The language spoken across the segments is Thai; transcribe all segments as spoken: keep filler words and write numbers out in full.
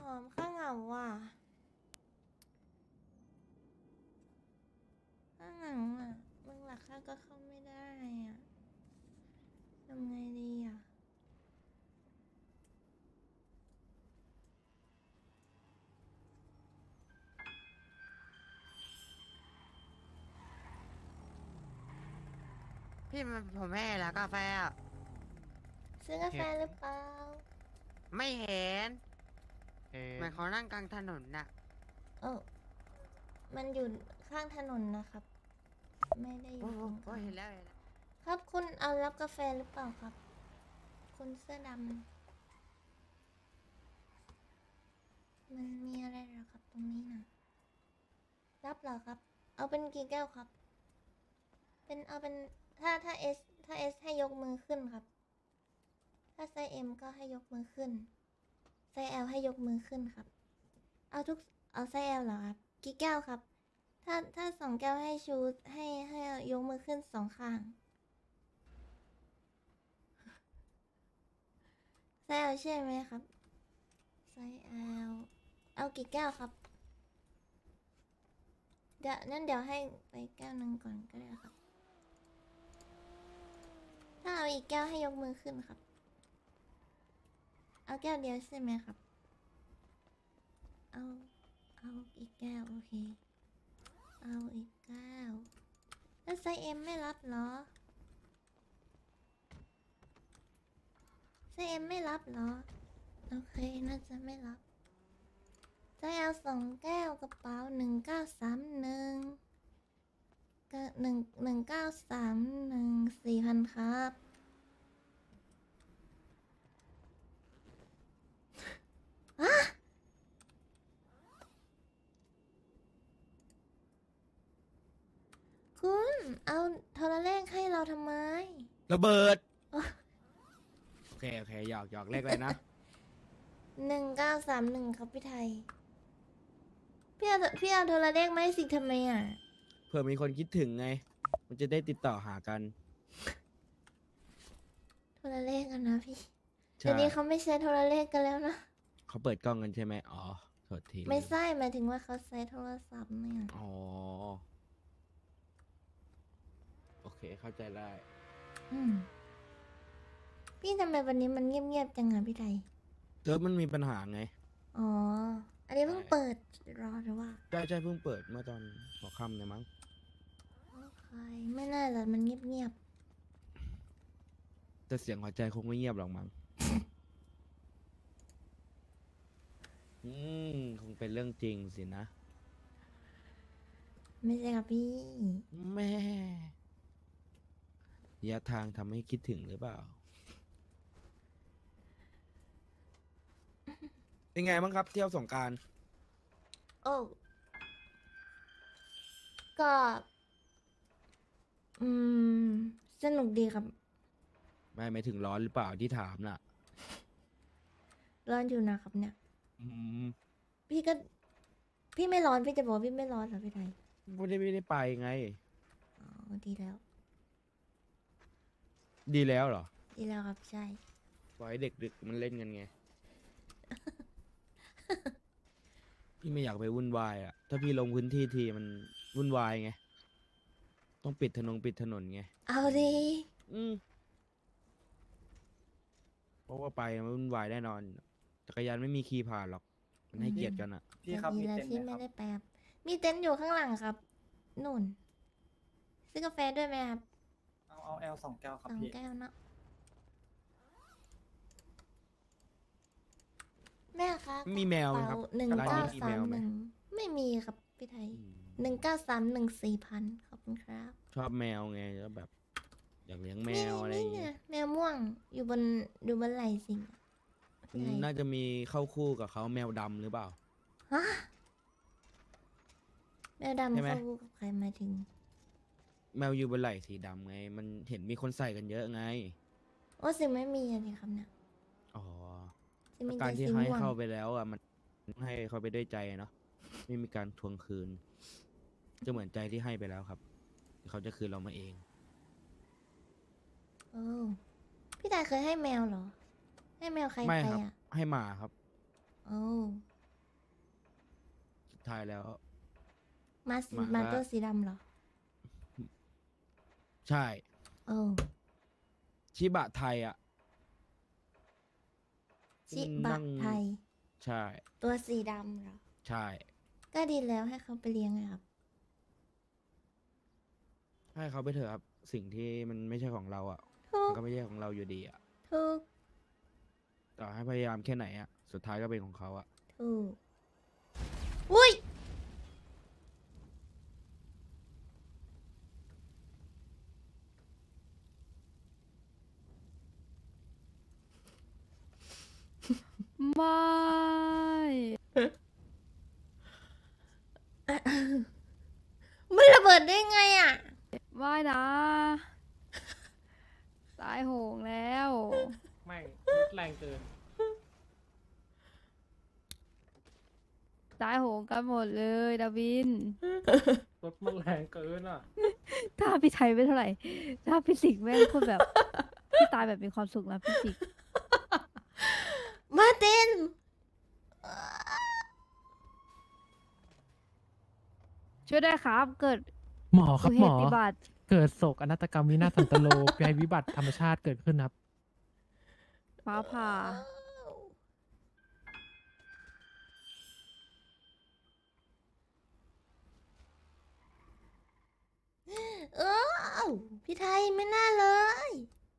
อมข้างเหงาว่ะข้างเหงาอ่ะมึงหลักข้าก็เข้าไม่ได้อ่ะทำไงดีอ่ะพี่มันผมไม่ให้แล้วกาแฟอะซื้อกาแฟเห็นหรือเปล่าไม่เห็นเห็นเหมือนเขานั่งกลางถนนน่ะเออมันอยู่ข้างถนนนะครับไม่ได้อโอ้ยู่โหตรงกโอ้ลางเห็นแล้วเห็นแล้วครับคุณเอารับกาแฟหรือเปล่าครับคุณเสื้อดำมันมีอะไรเหรอครับตรงนี้นะรับเหรอครับเอาเป็นกี่แก้วครับเป็นเอาเป็นถ้าถ้าเอสถ้าเอสให้ยกมือขึ้นครับถ้าไซส์เอ็มก็ให้ยกมือขึ้นไซส์แอลให้ยกมือขึ้นครับเอาทุกเอาไซส์แอลเหรอครับกี่แก้วครับถ้าถ้าสองแก้วให้ชูให้ให้ยกมือขึ้นสองข้างไซส์แอลใช่ไหมครับไซส์แอลเอากี่แก้วครับเดี๋ยวนั่นเดี๋ยวให้ไปแก้วหนึ่งก่อนก็ได้ครับถ้าเอาอีกแก้วให้ยกมือขึ้นครับเอาแก้วเดียวใช่ไหมครับเอาเอาอีกแก้วโอเคเอาอีกแก้วแล้วไซส์เอ็มไม่รับเหรอไซส์เอ็มไม่รับเหรอโอเคน่าจะไม่รับไซส์เอลสองแก้วกระเป๋าหนึ่งเก้าสามหนึ่งก็หนึ่งหนึ่งเก้าสามหนึ่งสี่พันครับอะ คุณเอาโทรเลขให้เราทำไมระเบิดโอ้โอเค โอเค หยอกหยอกเลขเลยนะหนึ่งเก้าสามหนึ่งครับพี่ไทย พี่เอาพี่เอาโทรเลขไม่สิทำไมอ่ะเผื่อมีคนคิดถึงไง มันจะได้ติดต่อหากันโทรเลขกันนะพี่ใช่เดี๋ยวนี้เขาไม่ใช้โทรเลขกันแล้วนะเขาเปิดกล้องกันใช่ไหมอ๋อโทษทีไม่ใช่หมายถึงว่าเขาใช้โทรศัพท์เนี่ยอ๋อ โอเค เข้าใจได้อืม พี่ทำไมวันนี้มันเงียบๆจังอ่ะพี่ไทยเซิร์ฟมันมีปัญหาไงอ๋อ อันนี้เพิ่งเปิดรอหรือว่าใช่ใช่เพิ่งเปิดเมื่อตอนหัวค่ำเลยมั้งโอเคไม่น่าจะมันเงียบแต่เสียงหัวใจคงไม่เงียบหรอกมั้ง อืม คงเป็นเรื่องจริงสินะๆไม่ใช่ครับพี่แม่ระยะทางทำให้คิดถึงหรือเปล่า เป็นไงบ้างครับ เที่ยวสงกรานต์โอ้ก็ อืม สนุกดีครับไม่ไม่ถึงร้อนหรือเปล่าที่ถามน่ะร้อนอยู่นะครับเนี่ยอืมพี่ก็ พี่ไม่ร้อนพี่จะบอกว่าพี่ไม่ร้อนเหรอพี่ไทยไม่ได้ไม่ได้ไปไงอ๋อดีแล้วดีแล้วเหรอดีแล้วครับใช่ปล่อยให้เด็กดึกมันเล่นกันไง พี่ไม่อยากไปวุ่นวายอ่ะ ถ้าพี่ลงพื้นที่ทีมันวุ่นวายไง ต้องปิดถนนปิดถนนไงเอาดีอืมเพราะว่าไปมันวุ่นวายแน่นอน จักรยานไม่มีคีย์ผ่านหรอก มันให้เกียรติกันอ่ะพี่ครับดีมีแล้วเต็นท์ที่ไหมไม่ครับได้แปบมีเต็นท์อยู่ข้างหลังครับนู่นซื้อกาแฟด้วยไหมครับเอาเอาแอลสองแก้วคสรับองพี่แก้วเนาะแม่คะมีแมวไหมครับหนึ่งร้านเก้านี้มีสาแมมวไหหมนึ่งไม่มีครับพี่ไทยอืมหนึ่งเก้าสามหนึ่งสี่พันขอบคุณครับชอบแมวไงแล้วแบบ อยากเลี้ยงแมนี่วอะไรอนี่ย่างไงเงี้ยแมวม่วงอยู่บนอยู่บนไหล่สิงพี่ไทยน่าจะมีเข้าคู่กับเขาแมวดำหรือเปล่าฮะแมวดำใช่ไหมเข้าคู่กับใครหมายถึงแมวอยู่บนไหล่สีดำไง มันเห็นมีคนใส่กันเยอะไงโอ้สิไม่มีอะไรครับเนี่ยอ๋อสิมีกาแต่รที่สีให้ม่วงเข้าไปแล้วอ่ะมันให้เขาไปด้วยใจเนาะไม่มีการทวงคืน จะเหมือนใจที่ให้ไปแล้วครับเขาจะคืนเรามาเองโอ้พี่ไทยเคยให้แมวเหรอ ให้แมวใครไม่ไปครับอ่ะให้หมาครับโอ้ท้ายแล้วมาสีหมาก็มาตัวสีดำเหรอใช่โอ้ชิบะไทยอ่ะชิบะนั่งไทยใช่ตัวสีดำเหรอใช่ก็ดีแล้วให้เขาไปเลี้ยงไงครับให้เขาไปเถอะครับ สิ่งที่มันไม่ใช่ของเราอ่ะถูมันกก็ไม่ใช่ของเราอยู่ดีอ่ะถูกต่อให้พยายามแค่ไหนอ่ะ สุดท้ายก็เป็นของเขาอ่ะถูก อุ้ยไม่มันระเบิดได้ไงอ่ะไม่นะ ตายโหงแล้วไม่รถแรงเกินตายโหงกันหมดเลยดาวินรถมันแรงเกินอ่ะถ้าพี่ไทยไม่เท่าไหร่ ถ้าพี่สิงห์แม่งพูดแบบ พี่ตายแบบมีความสุขนะพี่สิงห์มาร์ตินช่วยได้ครับ เกิดหมอครับอุหมเหอตุบัติเกิดโศกอนาตกรรมวินาศสันตโล ภัยวิบัติธรรมชาติเกิดขึ้นครับฟ้าผ่าเออพี่ไทยไม่น่าเลย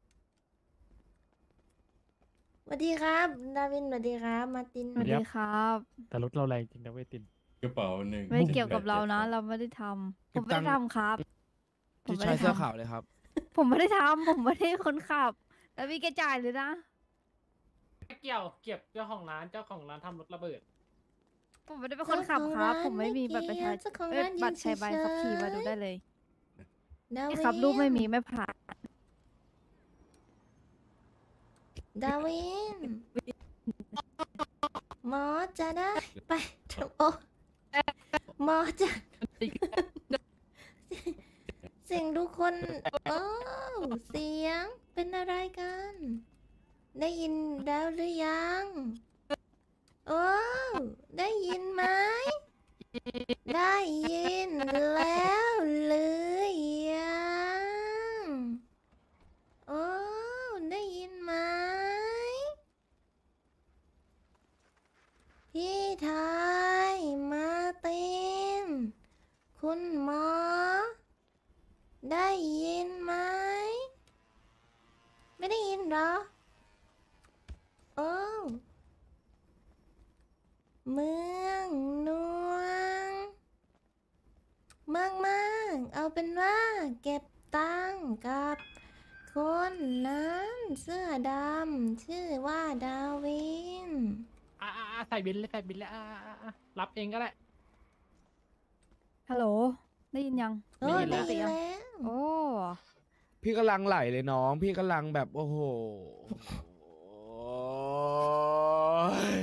สวัสดีครับ ดาวินสวัสดีครับ มาร์ตินสวัสดีครับแต่รถเราแรงจริงนะเว้ยตินกระเป๋าหนึ่งไม่เกี่ยวกับเรานะ เราไม่ได้ทำเก็ผบมไม่ตัได้งค์ทำครับ ผมที่ไม่ชายได้เสื้อทำขาวเลยครับผมไม่ได้ทำ ผมไม่ได้คนขับ แล้วพี่แกจ่ายเลยนะเกี่ยว เก็บเจ้าของร้าน เจ้าของร้านทำรถระเบิดผมไม่ได้เป็นคนขับครับ ผมไม่มีบัตรประชาชเจ้าของเอ้ยร้านยืนบัตรใช้ใบขับขี่มาดูได้เลยดาวินี่นครับรูปไม่มีไม่ผ่านดาวิน หมอจะได้ ไปโอ้หมอจะ เสียงทุกคนโอ้เสียงเป็นอะไรกัน ได้ยินแล้วหรือยัง โอ้ได้ยินไหม ได้ยินแล้วหรือยังโอ้ได้ยินไหม พี่ไทยมาร์ติน คุณหมอ ได้ยินไหม ไม่ได้ยินเหรอ โอ้ เมืองนวงมากมากๆเอาเป็นว่าเก็บตังค์กับคนนั้นเสื้อดำชื่อว่าดาวินอ่าใส่บินเลยใส่บินเลยอ่ารับเองก็ได้ฮัลโหล ได้ยินยังโอ้ได้ได้ยินแล้วยินแล้วโอ้พี่กำลังไหลเลยน้อง พี่กำลังแบบโอ้โหย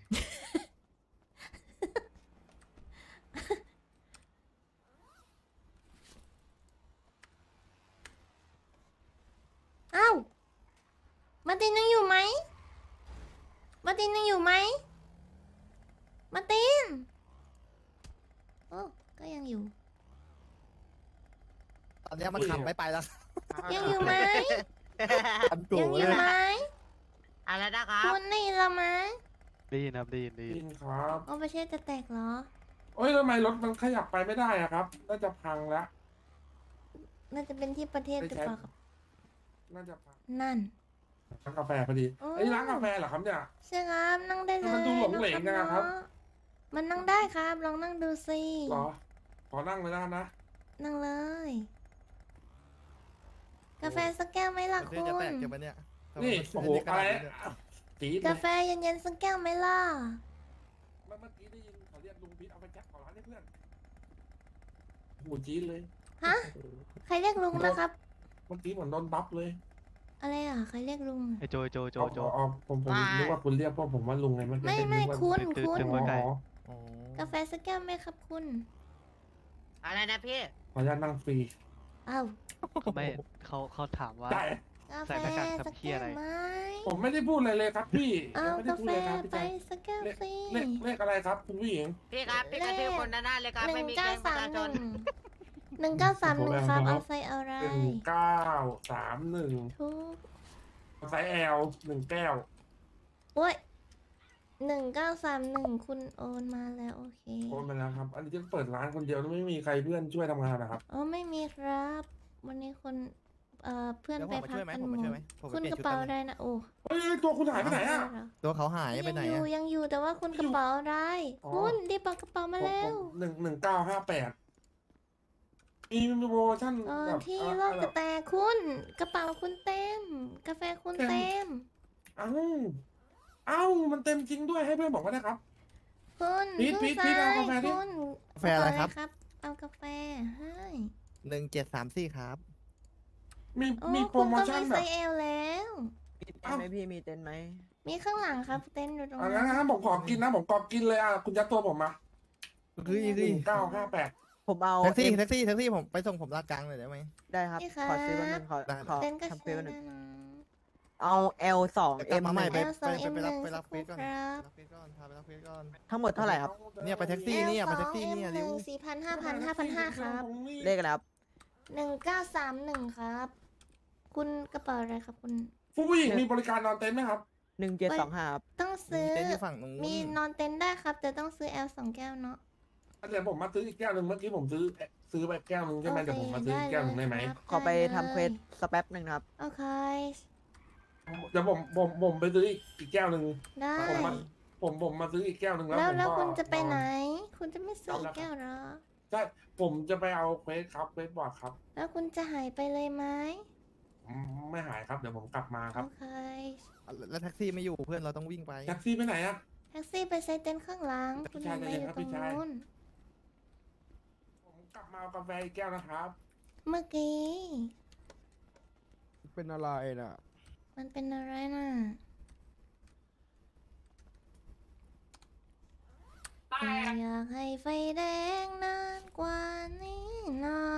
เอ้ามาร์ตินยังอยู่ไหมมาร์ตินยังอยู่ไหมมาร์ตินโอ้ก็ยังอยู่ตอนนี้มันขับไม่ไปแล้วยังอยู่ไหมอันกูยังอยู่ไหมอะไรนะครับคุณได้ยินเราไหมได้ยินครับได้ยินได้ได้ยินยินครับโอ้ประเทศจะแตกเหรอโอ้ยทำไมรถมันขยับไปไม่ได้อะครับ น่าจะพังแล้วน่าจะเป็นที่ประเทศหรือเปล่าครับน่าจะพังนั่นร้านกาแฟพอดีโอ้ไอ้ยร้านกาแฟเหรอครับเนี่ยใช่ครับนั่งได้เลยมันดูหลงเหลงจังอะครับเนาะมันนั่งได้ครับ ลองนั่งดูสิเหรอ ขอนั่งเลยนะนะนั่งเลย กาแฟสักแก้วไหมล่ะประคุเทศจะแตกณเก็บไปเนี่ยทำไมนี่มันโอ้โหขอะไรนาดนี้เนี่ยจีดเลกาย แฟเย็นๆสักแก้วไหมล่ะเมื่อกี้ได้ยินเขาเรียกลุงพีทเอาไปแจ็คของร้านให้เพื่อนโอ้โหจีดเลยฮะ ใครเรียกลุงนะครับเมื่อกี้เหมือนโดนบัฟเลยอะไรอ่ะ ใครเรียกลุงไอโจโจโจเอาโจเอาเอาผมผมว่านึกว่าคุณเรียกพวกผมว่าลุงไงเมื่อกี้ไม่ด้ไม่นึกว่าคุณตึกคุณตึกอ๋หัวไก่ออ๋อกาแฟสักแก้วไหมครับคุณอะไรนะพี่ขออนุญาตนั่งฟรีอ้าวเขาไม่เขาเขาถามว่าจ่ายกกาแฟใส่หน้ากากสักทำเหี้ยแก้อะไรวไหมผมไม่ได้พูดอะไรเลยครับพี่เอาไม่ได้กาพูดแฟเลยครับพี่ไปชายสักแก้วเลขสิเลขเลขอะไรครับคุณผู้หญิงพี่ครับพี่กระทืบคนด้านหน้าเลยครับหไม่นึ่งมีเก้าเกรงปสาระมชาหชนึ่นงหนึ่งเก้าสามหนึ่งครับ เอาไซส์อะไรหนึ่งเก้าสามหนึ่งทุกไซส์แอลหนึ่งแก้วโอ้ยหนึ่งเก้าสามหนึ่งคุณโอนมาแล้วโอเคโอนไปแล้วครับ อันนี้จะเปิดร้านคนเดียวแล้วไม่มีใครเพื่อนช่วยทำงานนะครับอ๋อไม่มีครับ วันนี้คนเอ่อเพื่อนเดี๋ยวไปผมมาพัช่กวยไหมกันผมหมมาช่วยดไหมผมไปคุณเปลี่ยกนระชุดเป๋าแป๊บนึงอะไรนะโอ้เฮ้ยตัวคุณหายไปไหนอ่ะเหรอตัวเขาหายไปไหนยังอยู่อะยังอยู่แต่ว่าคุณกระเป๋าอะไรอ๋อคุณรีบเอากระเป๋ามาผมแล้ผวมหนึ่งหนึ่งเก้าห้าแปดมีโปรโมชั่นตอนแบบที่อะไรโลกแบจะบแตกคุณกระเป๋าคุณเต็ม กาแฟคุณเต็มเต็มเอ้าเอ้ามันเต็มจริงด้วยให้เพื่อนบอกก็ได้ครับคุณพีทคุณพีทชายพีทเอากาแฟดิคุณกาแฟอะไรครับกเป๋าเอากาแฟให้หนึ่งเจ็ดสามสี่ครับมีโอ้มีโปรคุณโมก็ชั่นมีแบไซบส์เอลแล้วมีเต็นท์ไหมพี่มีเต็นท์ไหมมีข้างหลังครับเต็นท์อยู่ตรงอ่ะนั้งั้นนงั้นผมขอกินนะผมขอกินเลยอ่ะคุณยัดตัวผมมาคือหคือนึ่งเก้าห้าแปดผมเอาแท็กซี่เอ็มแท็กซี่แท็กซี่ผมไปส่งผมลาดกลางเลยได้ไหมได้ครับนี่ครับขอซื้อแป๊บนึงขอได้ขอเต็นท์ก็ทำใช้เฟซแป๊บนึได้งนะเอา L สองกลับ M มาใหม่ไป L สไปองไปไปรับ M ไปรับสักเฟซก่อนครู่ครับรับเฟซก่อนพาไปรับเฟซก่อนทั้งหมดเท่าไหร่ครับเนี่ยไปแท็กซี่เนี่ยไปแท็กซี่เนี่ยหเร็นึ่วงสี่พันห้าพันห้าพันห้าครับเลขอะไรครับหนึ่งเก้าสามหนึ่งครับ คุณกระเป๋าอะไรครับคุณผู้หญิงมีบริการนอนเต็นท์ไหมครับหนึ่งเจ็ดสองห้าครับต้องมีซื้อเต็นท์อยู่ฝั่งนู้นมีนอนเต็นท์ได้ครับ แต่ต้องซื้อ L สองแก้วเนาะเดี๋ยวผมมาซื้ออีกแก้วหนึ่งเมื่อกี้ผมซื้อซื้อไปแก้วหนึ่งใช่ไหมเดี๋ยวผมมาซื้ออีกแก้วหนึ่งได้ไหมครับขอไปด้ลยทำเควสสแป๊บหนึ่งครับโอเคเดี๋ยวผมผมผมไปซื้ออีกอีกแก้วหนึ่งได้ผมมาผมผมมาซื้ออีกแก้วหนึ่งแล้วแล้วผมแล้วก็คุณจะไปไหนนอนคุณจะไม่ซื้ออีกแก้วเหรอใช่ผมจะไปเอาเควสครับเควสบอร์ดครับแล้วคุณจะหายไปเลยไหมอืมไม่หายครับเดี๋ยวผมกลับมาครับโอเคแล้วแท็กซี่ไม่อยู่เพื่อนเราต้องวิ่งไปแท็กซี่ไปไหนอะแท็กซี่ไปใส่เต็นท์ข้างหลัง คุณพี่ชายไม่อยู่ใจตเย็รงนครับพี่ชายนู้นผมกลับมาเอากาแฟอีกแก้วนะครับเมื่อกี้เป็นอะไรน่ะมันเป็นอะไรน่ะแต่อยากให้ไฟแดงนานกว่านี้หน่อ